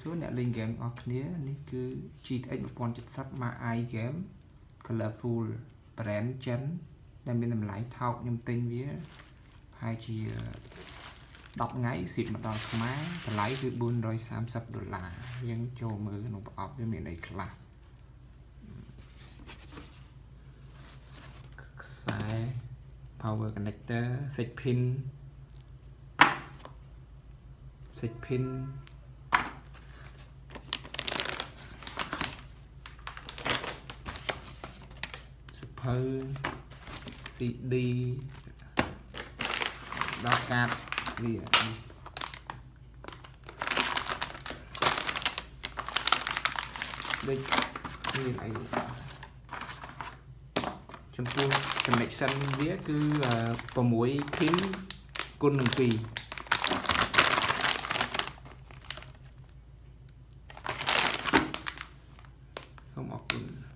សួរអ្នកលេង game អស់គ្នានេះគឺ GTX 1070 មក igame colorful brand ចិនដែលមានតម្លៃថោកខ្ញុំទិញវាហើយជា10ថ្ងៃស៊ីបមកដល់ខ្មែរតម្លៃគឺ$430យើងចូលមើលក្នុងប្រអប់វាមានអីខ្លះខ្សែ power connector 6 pin super CD ដល់កាតវាដូចមានអីចំពោះ connection វាគឺ6 pin គុណនឹង2សូមអរគុណ